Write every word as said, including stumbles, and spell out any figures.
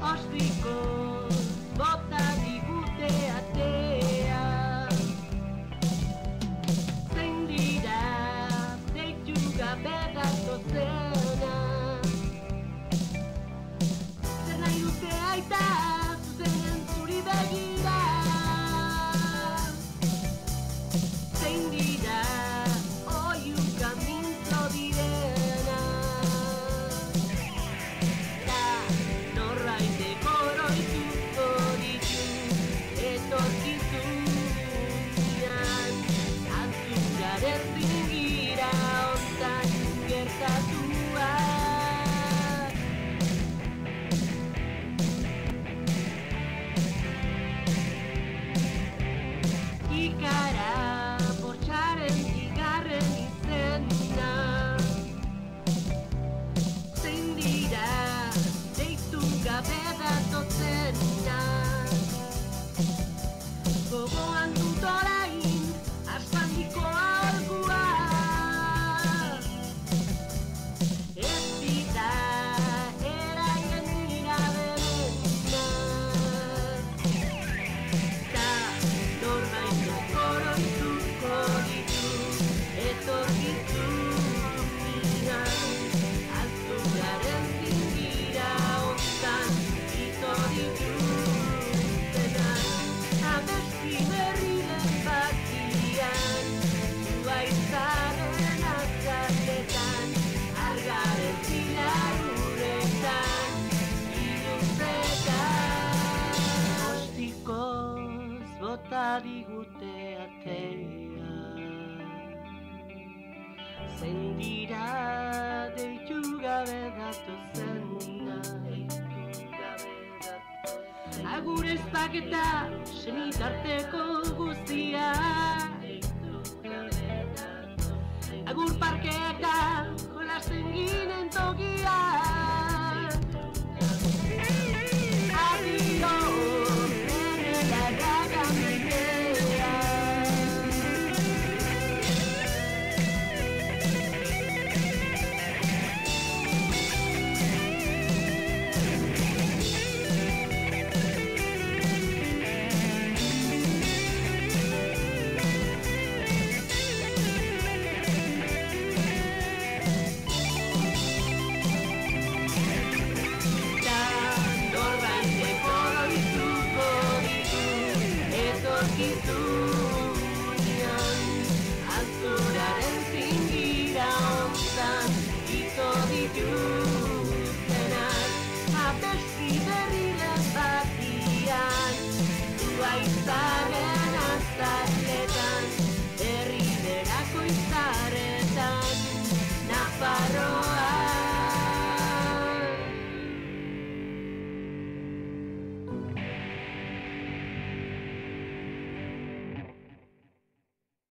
ostiko bota digute atea. Zein dira deitu gabe datozena, zer nahi dute aita zuzenen zuri begira. Zein dira oiuka mintzo direna, da norbaiteko oroituko ditu etorkizunean. Azukaren zingira hontan gertatuak. Ikara bortxaren igarren izena, zein dira deitu gabe datozena. Gogoan dut orain aspaldiko aholkua, ez dira eraien dira berenak, da norbaitek oroituko ditu etorkizunean. Azukaren zingira hontan ito dituztenak. Abesti berriren bakian, zua izanen atzatetan, argaren zilar uretan, iluntzetan. Ostikoz bota digute atea, zein dira deitu gabe datozena. Agur ezpaketa senitarteko guztia, agur parketa jolasten ginen tokia.